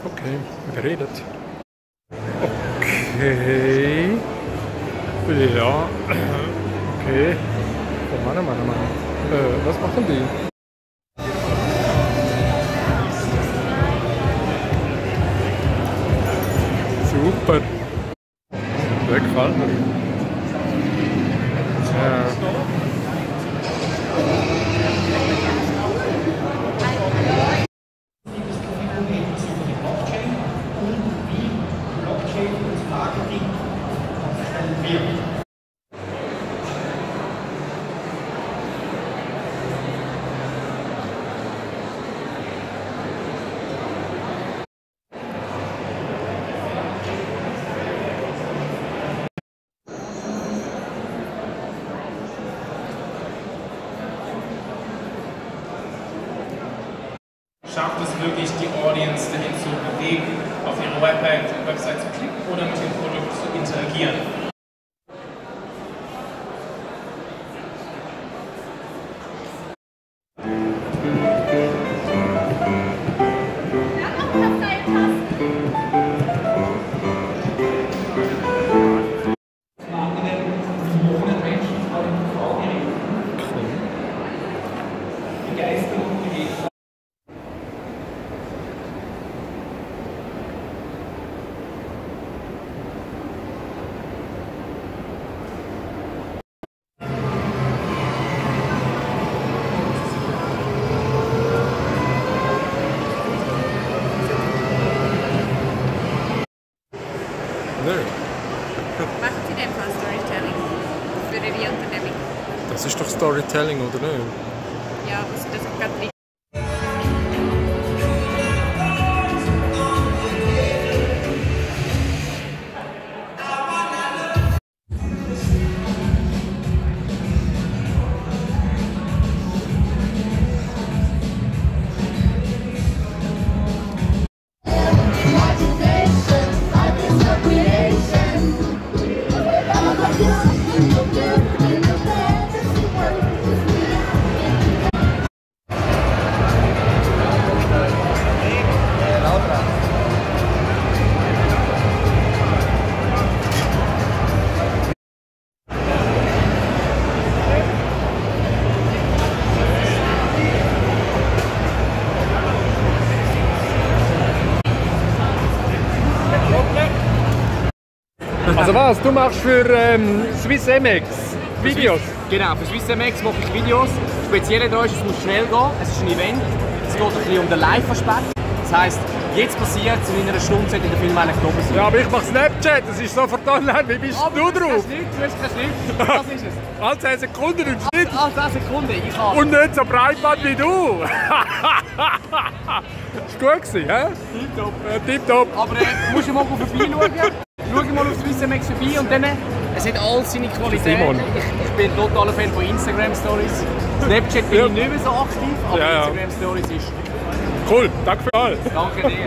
Okay, überredet. Okay. Ja. Okay. Oh Mann. Was machen die? Super. Der gefällt mir. Ja. Schafft es wirklich, die Audience dahin zu bewegen, auf ihre Website zu klicken oder mit dem Produkt zu interagieren? Machen Sie denn von Storytelling für Ihre Unternehmen? Das ist doch Storytelling, oder nicht? Ja, also das ist gerade richtig. Also was, du machst für SwissMX Videos? Genau, für SwissMX mache ich Videos. Speziell da ist, es muss schnell gehen. Es ist ein Event. Es geht ein bisschen um den Live-Aspekt. Das heisst, jetzt passiert es, in einer Stunde sollte der Film eigentlich oben sein. Ja, aber ich mache Snapchat, das ist sofort online. Wie bist du drauf? Du hast keinen Schnitt. Was ist es? Alle 10 Sekunden im Schnitt. Alle 10 Sekunden, ich habe. Und nicht so Breitband wie du. Ist gut gewesen, hä? Tipptopp. Tipptopp. Aber musst du mal vorbeischauen. Schau mal auf SwissMX vorbei und dann, es hat all seine Qualitäten. Ich bin ein totaler Fan von Instagram Stories. Snapchat bin ich nicht mehr so aktiv, aber Instagram Stories ist... Cool, danke für alles. Danke dir.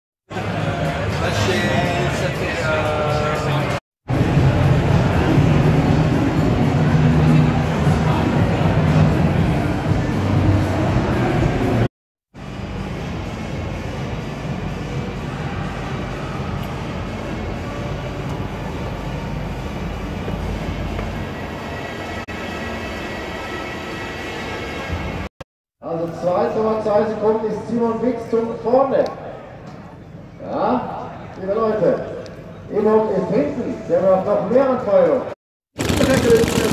Also 2,2 Sekunden ist Simon Wixtum vorne. Ja, liebe Leute, Enoch ist hinten, der braucht noch mehr Anfeuerung.